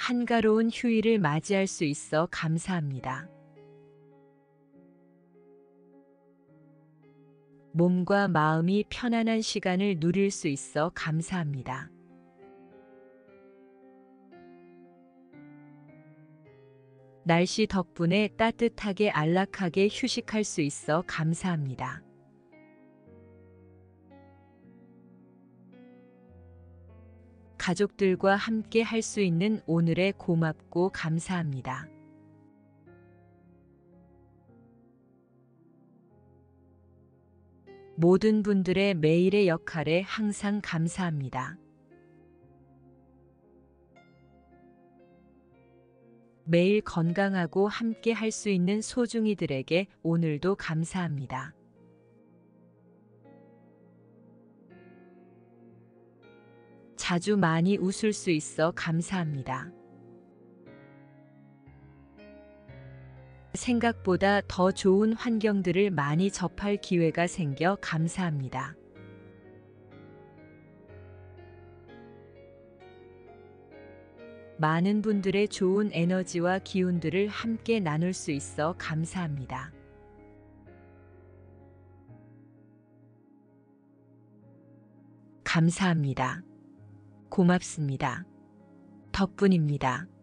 한가로운 휴일을 맞이할 수 있어 감사합니다. 몸과 마음이 편안한 시간을 누릴 수 있어 감사합니다. 날씨 덕분에 따뜻하게 안락하게 휴식할 수 있어 감사합니다. 가족들과 함께 할 수 있는 오늘에 고맙고 감사합니다. 모든 분들의 매일의 역할에 항상 감사합니다. 매일 건강하고 함께 할 수 있는 소중이들에게 오늘도 감사합니다. 자주 많이 웃을 수 있어 감사합니다. 생각보다 더 좋은 환경들을 많이 접할 기회가 생겨 감사합니다. 많은 분들의 좋은 에너지와 기운들을 함께 나눌 수 있어 감사합니다. 감사합니다. 고맙습니다. 덕분입니다.